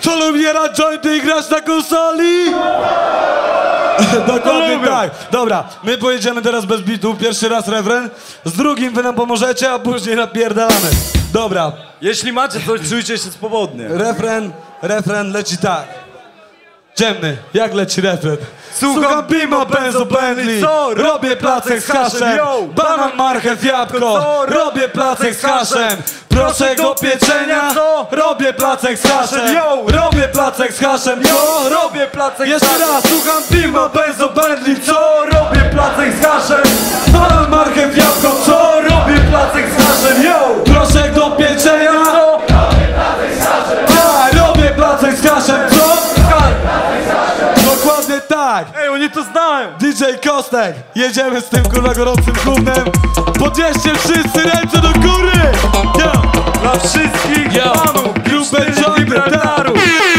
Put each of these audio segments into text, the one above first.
Kto lubi jarać jointy i grać na konsoli? Dokładnie tak. Dobra, my pojedziemy teraz bez bitu. Pierwszy raz refren, z drugim wy nam pomożecie, a później napierdalamy. Dobra. Jeśli macie coś, czujcie się swobodnie. Refren leci tak. Ciemny, jak leci refren? Słucham Bimo, Benzo, Bentley. Co? Robię placek z haszem. Banan, marchew, jabłko. Robię placek z haszem. Proszek do pieczenia. Co? Robię placek z haszem. Robię placek z haszem. Robię placek Jeszcze raz, słucham Bimo, Benzo, Bentley. Co? Robię placek z haszem. Banan, marchew, jabłko. Co? Robię placek z haszem. Proszek do pieczenia. Co? Robię placek z haszem. Co? Dokładnie tak. Ej, oni to znają. DJ Kostek, jedziemy z tym kurwa gorącym gównem. Podnieście wszyscy ręce do góry. Yo. Dla wszystkich panów grube jointy Gibraltaru.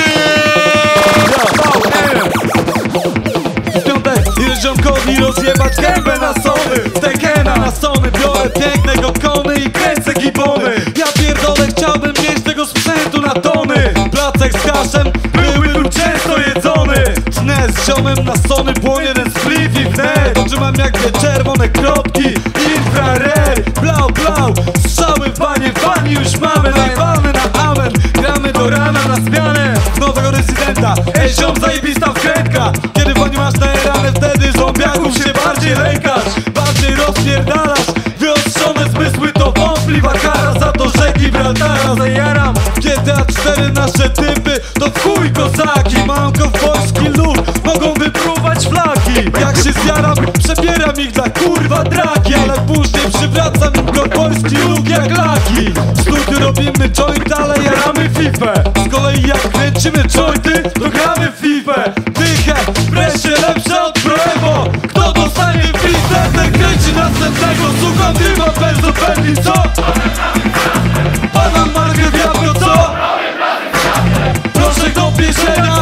W piątek idę ziomkowi rozjebać gębę na sony. Tekena na sony, biorę pięknego kony i kręcę gibony. Ja pierdolę, chciałbym mieć tego sprzętu na tony. Placek z haszem były tu często jedzony. Tnę z ziomem na sony, płonie ten spliff i wnet. Oczy mam jak dwie czerwone kropki, infrared. Blau, blau, strzały w banie, fani już mamy. Najwalny na amen, gramy do rana na zmianę. Nowego rezydenta, ej ziom zajebista wkrętka. Kiedy w baniu masz najerane, wtedy zombiaków się bardziej lękasz. Bardziej rozpierdalasz, wyostrzone zmysły to wątpliwa kara. Za to, że Gibraltara zajaram. W GTA 4 nasze typy to w chuj kozaki. Mam kowbojski luk, mogą wypruwać flaki. Jak się zjaram, przebieram ich dla kurwa draki. Ale później przywracam im kowbojski luk jak laki. W studiu robimy joint, ale jaramy fifę. Z kolei jak kręcimy jointy, to gramy w fifę. Dychę, wreszcie lepsze od Proevo. Kto dostanie fifę, ten kręci następnego. Słucham Bimo, Benzo, Bentley, co? Banan, marchew, jabłko, co? Proszek do pieczenia.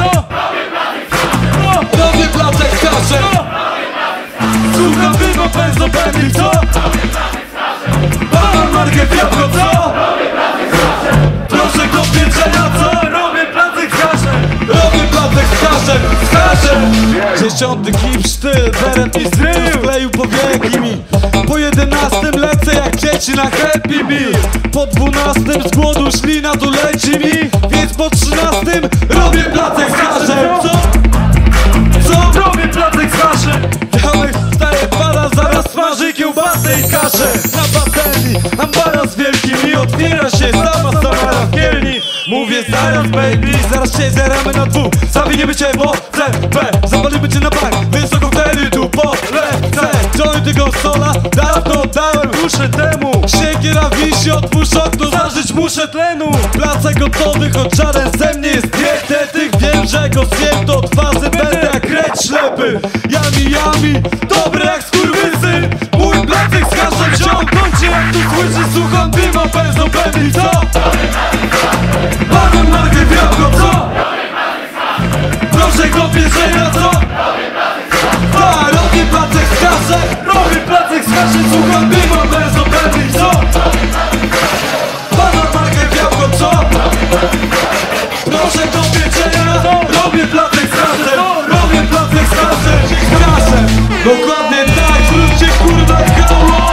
Robię placek z haszem. Słucham Bimo, Benzo, Bentley, co? Banan, marchew, jabłko, co? Proszek do pieczenia, co? Robię placek z haszem. Robię placek z haszem, z haszem. 10 hip sztyl, beret mi strył, skleił powieki mi. Po 11 lecę jak dzieci na Happy Meal. Po 12 z głodu ślina tu leci mi. Więc po 13 robię placek z haszem. Co? Robię placek z haszem. Białek wstaje, pada, zaraz smaży kiełbasę i kaszę. Na baseni, ambara z wielkim i otwiera się sama w kielni. Mówię zaraz baby, zaraz się zjaramy na dwóch. Zawiniemy cię w OCP, zapalimy cię na bank. Wysoko wtedy tu polecę. Jointy konsola, dawno dałem uszy temu. Siekiera wisi, otwórz okno, zażyć muszę tlenu. Placek gotowy, choć żaden ze mnie jest dietetyk. Wiem, że go zjem, to od fazy będę jak kret ślepy. Yami, dobre jak skurwysyn. Mój placek z haszem ziom, kończy jak tu słyszy. Słucham Bimo, Benzo, Bentley, co? Banan, marchew, jabłko, co? Proszek do pieczenia, co? Tak, robię placek z haszem. Robię placek z haszem, słucham Bimo, Benzo, Bentley, co? Banan, marchew, jabłko, co? Proszek do pieczenia, robię placek z haszem. Robię placek z haszem. Dokładnie tak, zróbcie kurwa koło.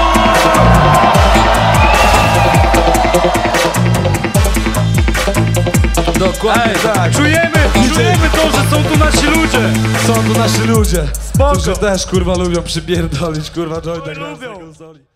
Dokładnie tak. Czujemy to, że są tu nasi ludzie. Są tu nasi ludzie, Spoko. którzy też kurwa lubią przypierdolić kurwa jointa. Lubią.